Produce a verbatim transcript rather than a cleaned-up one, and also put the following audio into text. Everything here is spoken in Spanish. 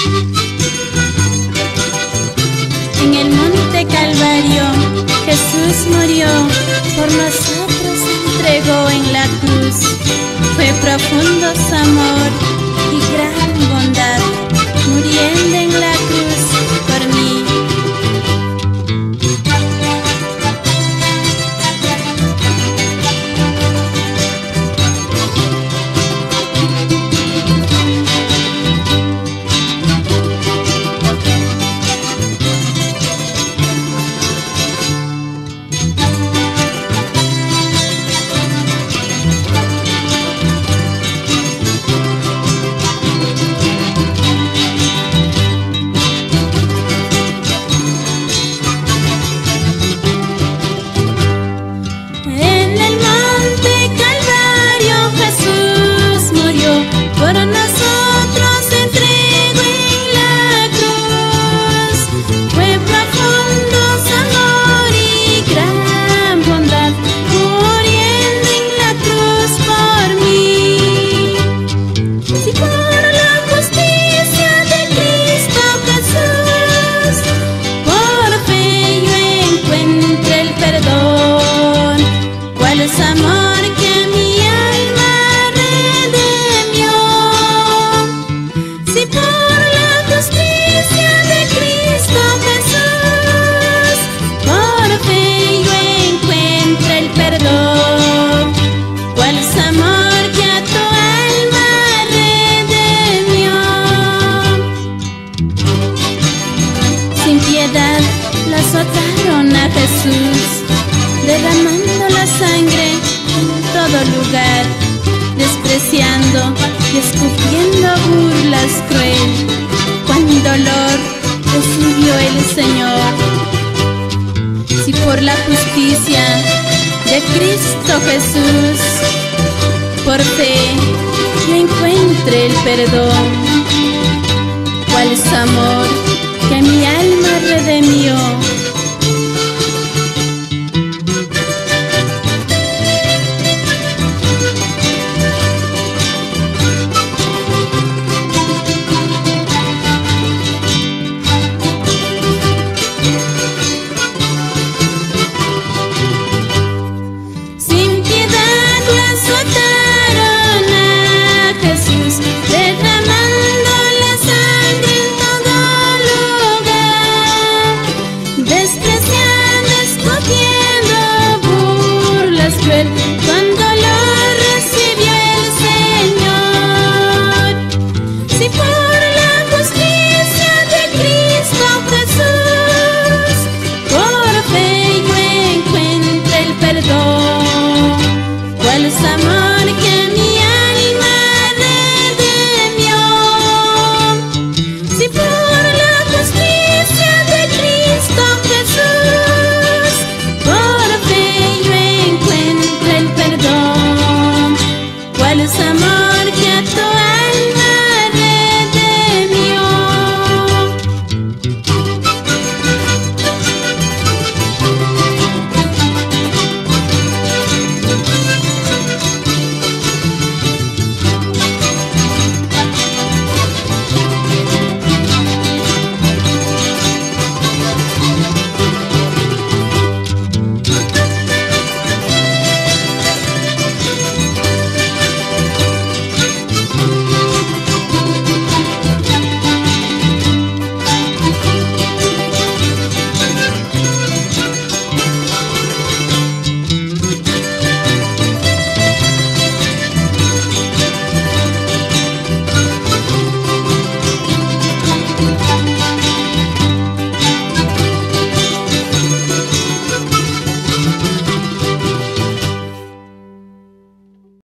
En el monte Calvario Jesús murió, por nosotros se entregó en la cruz. Fue profundo su amor y gran bondad, muriendo en la cruz por mí. La azotaron a Jesús, derramando la sangre en todo lugar, despreciando y escupiendo burlas cruel. Cuán dolor recibió el Señor. Si por la justicia de Cristo Jesús, por fe yo encuentre el perdón, cuál es amor que mi alma redimió.